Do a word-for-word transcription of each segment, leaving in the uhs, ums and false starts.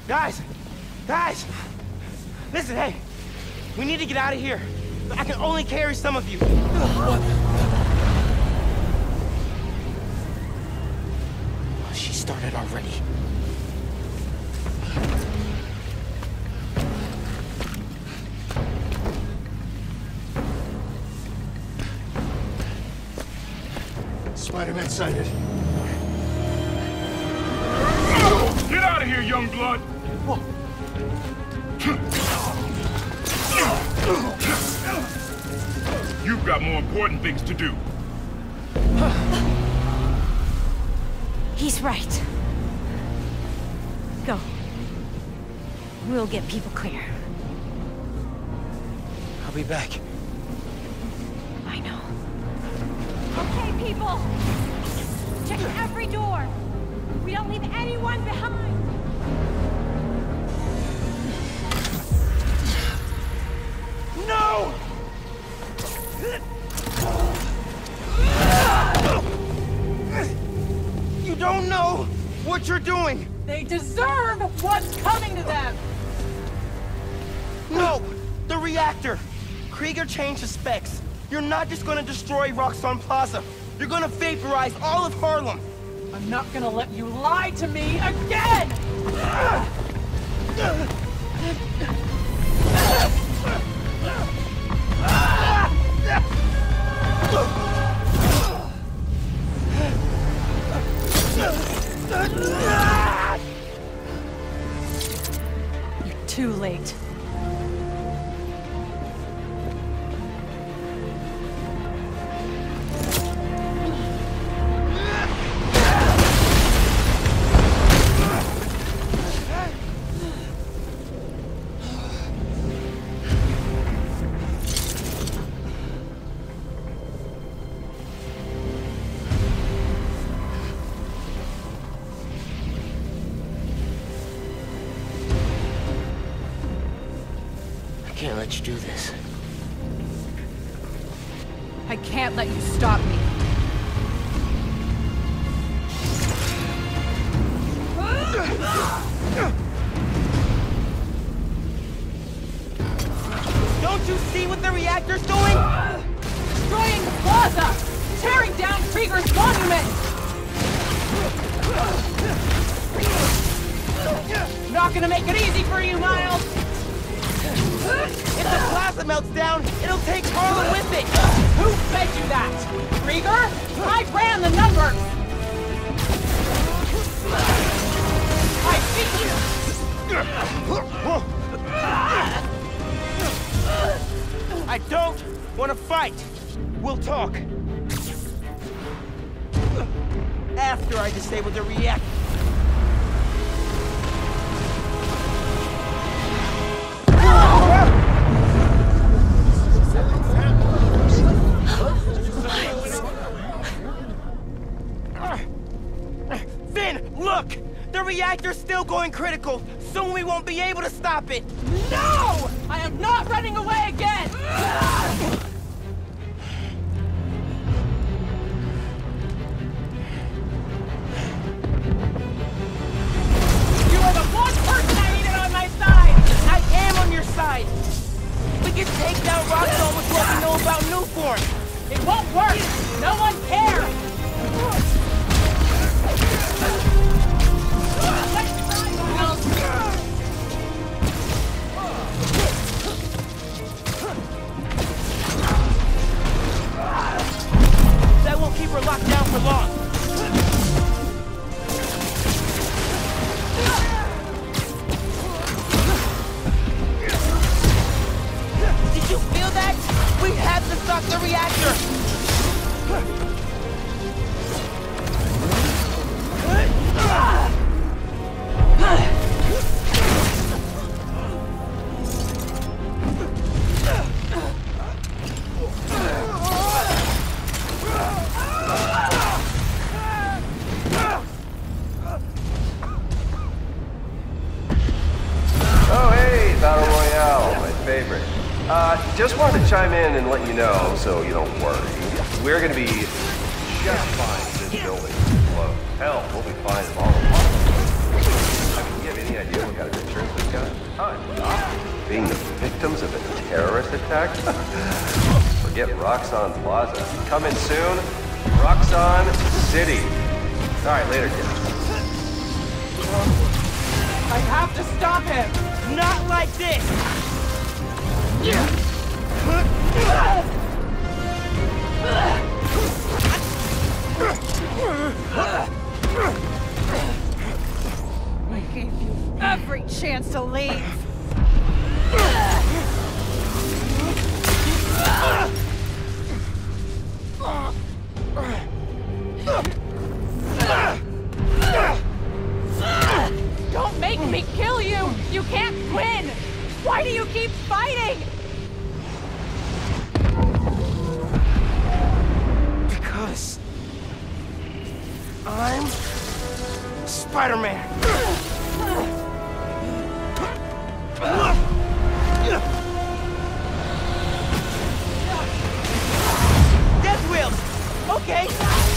Guys! Guys! Listen, hey! We need to get out of here. I can only carry some of you. What? She started already. Spider-Man sighted. Get out of here, young blood! You've got more important things to do. He's right. Go. We'll get people clear. I'll be back. I know. Okay, people! Check every door! We don't leave anyone behind! No! You don't know what you're doing! They deserve what's coming to them! No! The reactor! Krieger changed the specs. You're not just gonna destroy Roxxon Plaza. You're gonna vaporize all of Harlem! I'm not gonna let you lie to me again! You're too late. I can't let you do this. I can't let you stop me. Don't you see what the reactor's doing? Destroying the plaza! Tearing down Krieger's monument! Not gonna make it easy for you, Miles! If the plaza melts down, it'll take Harlem with it! Who fed you that? Krieger? I ran the numbers! I beat you! I don't want to fight! We'll talk! After I disable the reactor. Finn, look! The reactor's still going critical. Soon we won't be able to stop it. No! I am not running away again! You are the one person I needed on my side! I am on your side. We can take down Roxxon with what we know about Nuform. It won't work! No one cares! That won't keep her locked down for long. Did you feel that? We have to stop the reactor! Oh, hey, Battle Royale, my favorite. Uh, just wanted to chime in and let you know, so you don't worry. We're gonna be just fine if this building explodes. Hell, we'll be fine as all of us. I mean, do you have any idea what kind of victims of a terrorist attack? Forget Roxxon Plaza. Coming soon, Roxxon City. Alright, later, kids. I have to stop him! Not like this! I gave you every chance to leave. Don't make me kill you! You can't win! Why do you keep fighting? Because I'm Spider-Man. Death wheels. Okay.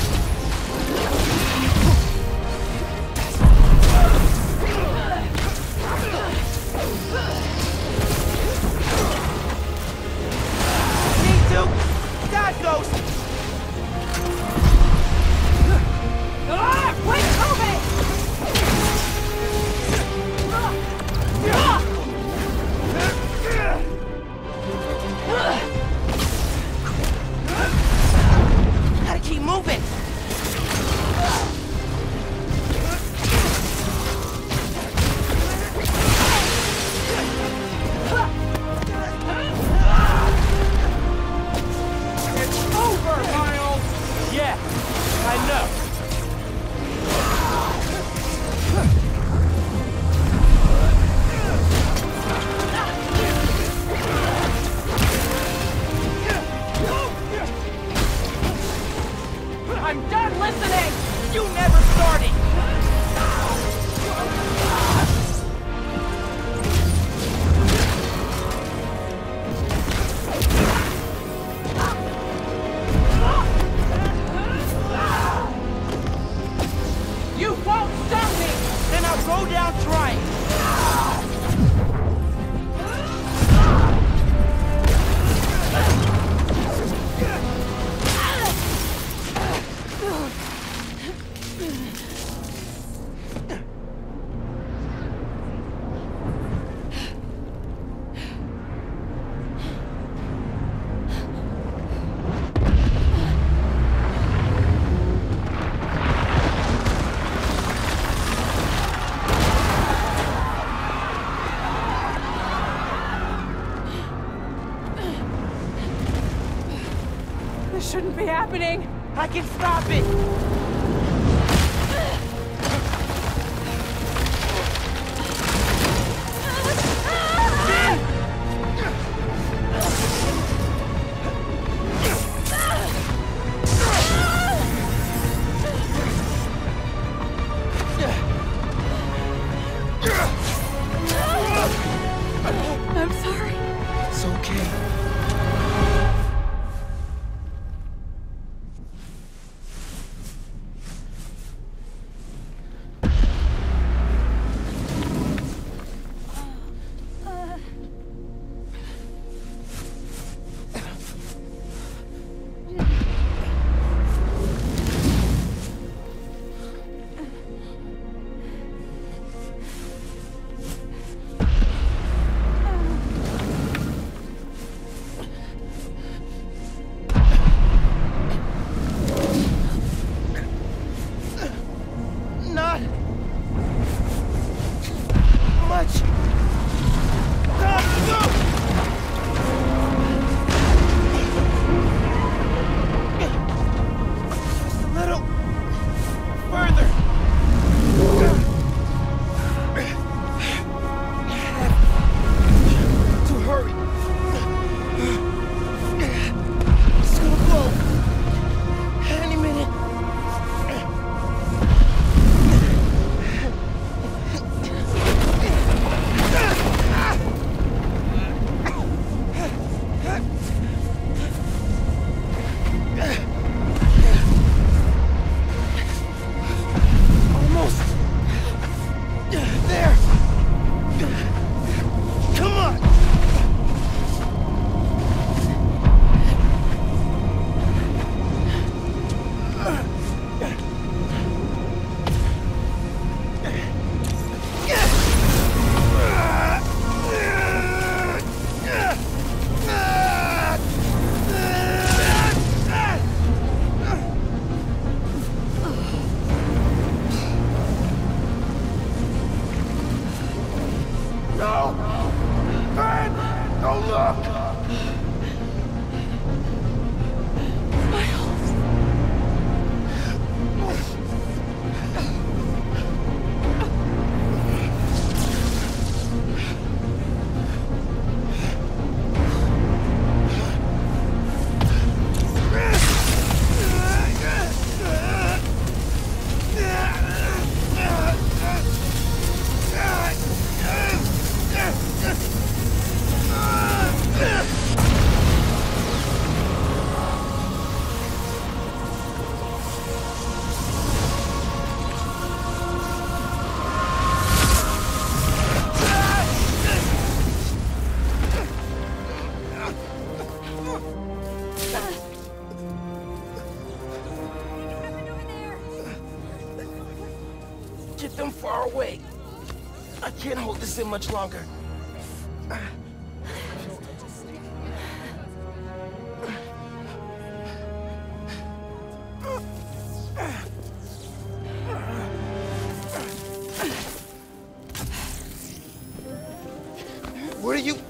Need to dodge those. Ah! Quit moving! Gotta keep moving. It's over, Miles! Yeah, I know. I'm done listening! You never started. You won't stop me! Then I'll go down trying. This shouldn't be happening! I can stop it. I'm sorry. It's okay. Get them far away. I can't hold this in much longer. What are you...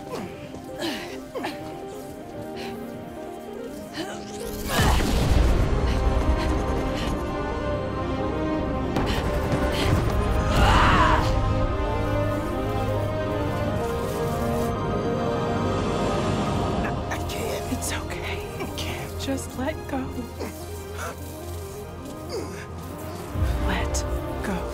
It's okay. Just let go. Let go.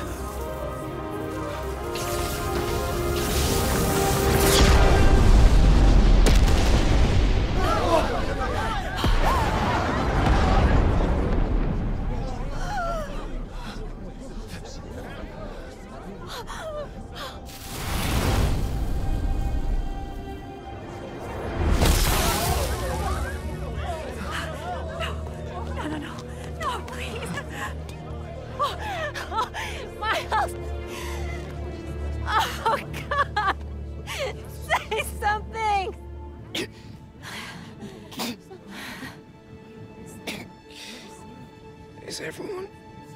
Miles! Oh, God! Say something! Is everyone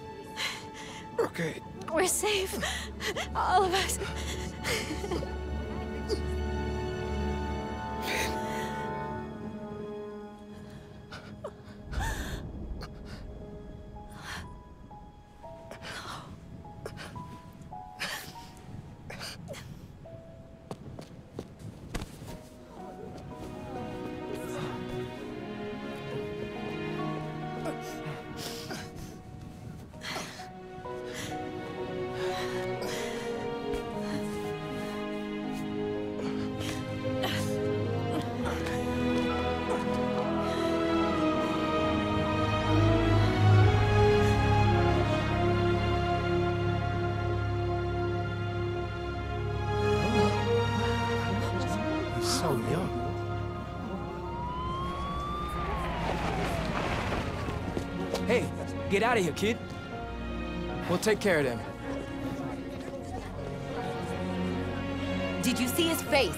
okay? We're safe. All of us. So young. Hey, get out of here, kid. We'll take care of them. Did you see his face?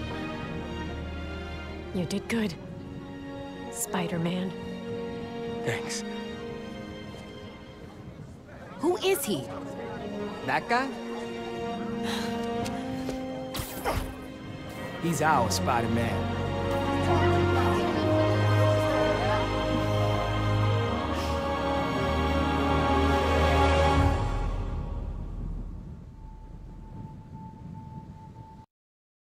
You did good, Spider-Man. Thanks. Who is he? That guy? He's our Spider-Man.